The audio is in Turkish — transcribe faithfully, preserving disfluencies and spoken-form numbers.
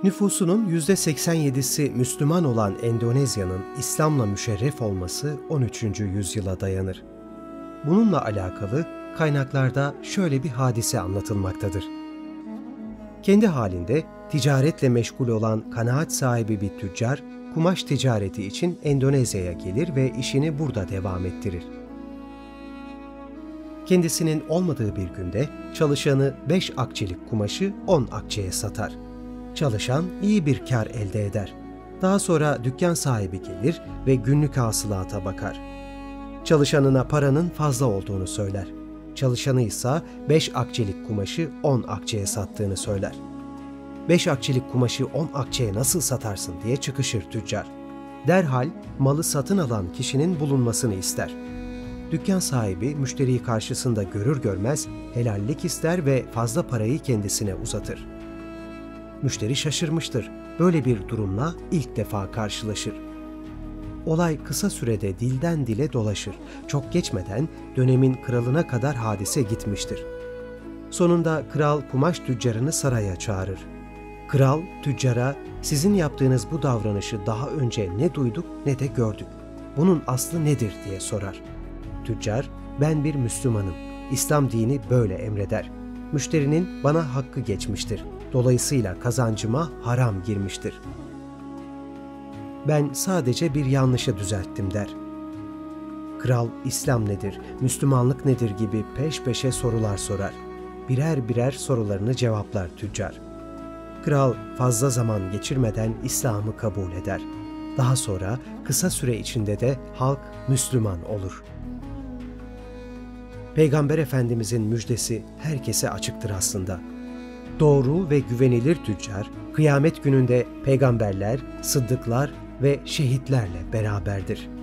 Nüfusunun yüzde seksen yedisi Müslüman olan Endonezya'nın İslam'la müşerref olması on üçüncü yüzyıla dayanır. Bununla alakalı kaynaklarda şöyle bir hadise anlatılmaktadır. Kendi halinde ticaretle meşgul olan kanaat sahibi bir tüccar, kumaş ticareti için Endonezya'ya gelir ve işini burada devam ettirir. Kendisinin olmadığı bir günde çalışanı beş akçelik kumaşı on akçeye satar. Çalışan iyi bir kar elde eder. Daha sonra dükkan sahibi gelir ve günlük hasılata bakar. Çalışanına paranın fazla olduğunu söyler. Çalışanı ise beş akçelik kumaşı on akçeye sattığını söyler. beş akçelik kumaşı on akçeye nasıl satarsın diye çıkışır tüccar. Derhal malı satın alan kişinin bulunmasını ister. Dükkan sahibi müşteriyi karşısında görür görmez helallik ister ve fazla parayı kendisine uzatır. Müşteri şaşırmıştır. Böyle bir durumla ilk defa karşılaşır. Olay kısa sürede dilden dile dolaşır. Çok geçmeden dönemin kralına kadar hadise gitmiştir. Sonunda kral kumaş tüccarını saraya çağırır. Kral tüccara, "Sizin yaptığınız bu davranışı daha önce ne duyduk ne de gördük. Bunun aslı nedir?" diye sorar. Tüccar, "Ben bir Müslümanım. İslam dini böyle emreder. Müşterinin bana hakkı geçmiştir. Dolayısıyla kazancıma haram girmiştir. Ben sadece bir yanlışı düzelttim," der. Kral, İslam nedir, Müslümanlık nedir gibi peş peşe sorular sorar. Birer birer sorularını cevaplar tüccar. Kral fazla zaman geçirmeden İslam'ı kabul eder. Daha sonra kısa süre içinde de halk Müslüman olur. Peygamber Efendimizin müjdesi herkese açıktır aslında. Doğru ve güvenilir tüccar, kıyamet gününde peygamberler, sıddıklar ve şehitlerle beraberdir.